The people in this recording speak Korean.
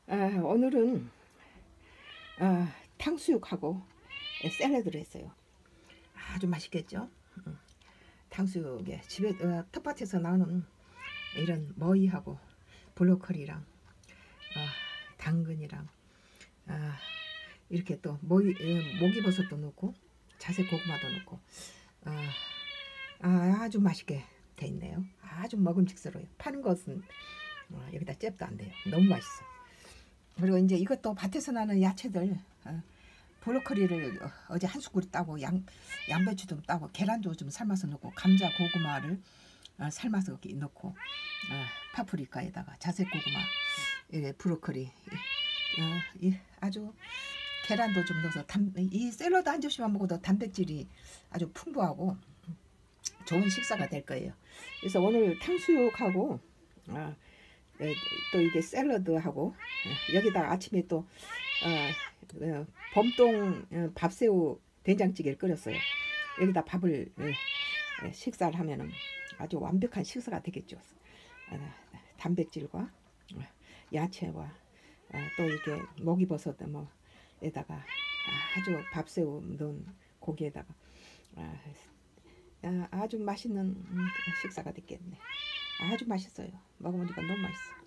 오늘은 탕수육하고 샐러드를 했어요. 아주 맛있겠죠? 탕수육에 집에 텃밭에서 나오는 이런 머위하고 브로콜리랑 당근이랑 이렇게 또 목이버섯도 넣고 자색 고구마도 넣고 아주 맛있게 돼 있네요. 아주 먹음직스러워요. 파는 것은 여기다 잽도 안 돼요. 너무 맛있어. 그리고 이제 이것도 밭에서 나는 야채들 브로콜리를 어제 한 숟가락 따고 양배추 좀 따고 계란도 좀 삶아서 넣고 감자 고구마를 삶아서 넣고 파프리카에다가 자색 고구마 브로콜리 아주 계란도 좀 넣어서 이 샐러드 한 접시만 먹어도 단백질이 아주 풍부하고 좋은 식사가 될 거예요. 그래서 오늘 탕수육하고 또 이게 샐러드하고 여기다 아침에 또 범동 밥새우 된장찌개를 끓였어요. 여기다 밥을 식사를 하면은 아주 완벽한 식사가 되겠죠. 단백질과 야채와 또 이게 목이버섯 에다가 아주 밥새우 넣은 고기에다가 아주 맛있는 식사가 됐겠네. 아주 맛있어요. 먹어보니까 너무 맛있어.